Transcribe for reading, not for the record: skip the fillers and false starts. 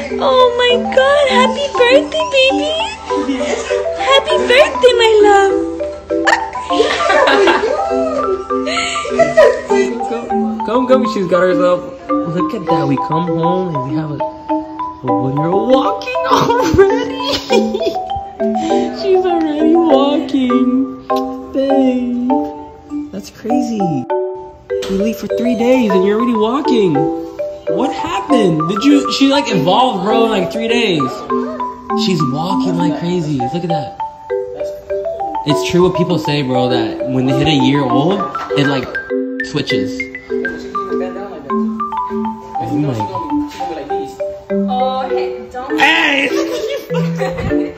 Oh my god, happy birthday, baby! Happy birthday, my love! Come, she's got herself. Look at that, we come home and we have a 1-year-old walking already! She's already walking! Babe, that's crazy. We leave for 3 days and you're already walking. What happened? She like evolved, bro, in like 3 days. She's walking like crazy. Look at that. It's true what people say, bro, that when they hit a year old, it like switches. Oh my. Oh, hey, don't. Hey!